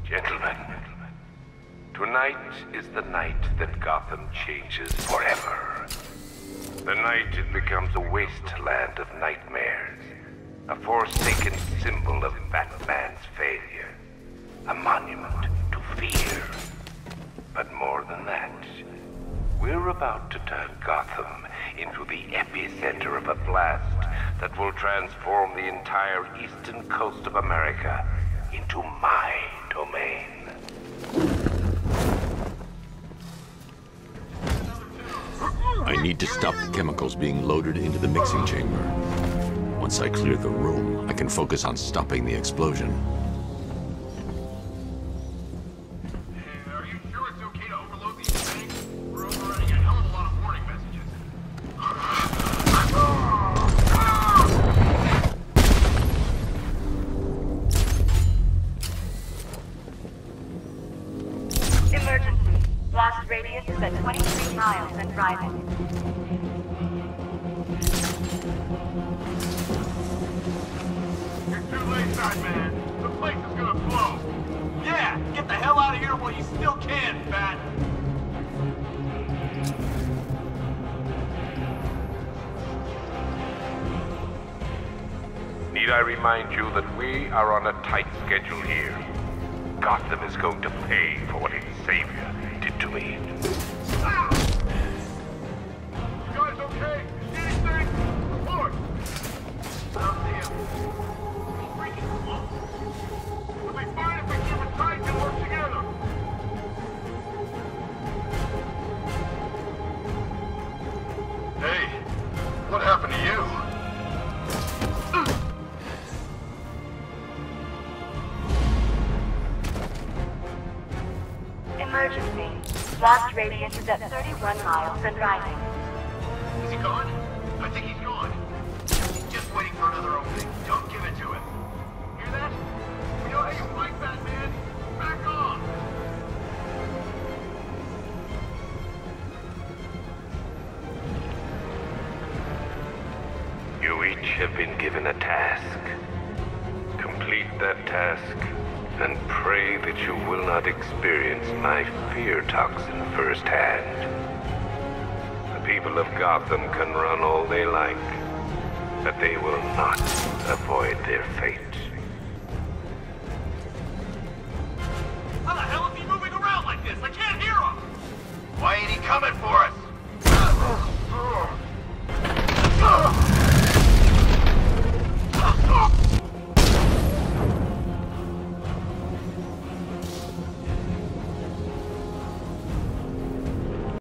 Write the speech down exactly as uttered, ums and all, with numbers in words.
Gentlemen, tonight is the night that Gotham changes forever. The night it becomes a wasteland of nightmares, a forsaken symbol of Batman's failure, a monument to fear. But more than that, we're about to turn Gotham into the epicenter of a blast that will transform the entire eastern coast of America into my domain. I need to stop the chemicals being loaded into the mixing chamber. Once I clear the room, I can focus on stopping the explosion. Are you sure it's okay to overload these tanks? We're overrunning a hell of a lot of warning messages. Emergency. Blast radius is at twenty-three miles and rising. You're too late, Batman. The place is gonna blow. Yeah, get the hell out of here while you still can, Bat. Need I remind you that we are on a tight schedule here? Gotham is going to pay for what its savior did to me. Ah! You guys okay? Anything? Report! Out there. He's freaking close. We'll be fine if we keep it tight and work together. Hey, what happened to you? Emergency. Blast radius is at thirty-one miles and rising. Is he gone? I think he's gone. He's just waiting for another opening. Don't give it to him. Hear that? We know how you fight, Batman. Back off! You each have been given a task. Complete that task, and pray that you will not experience my fear toxin firsthand. The people of Gotham can run all they like, but they will not avoid their fate.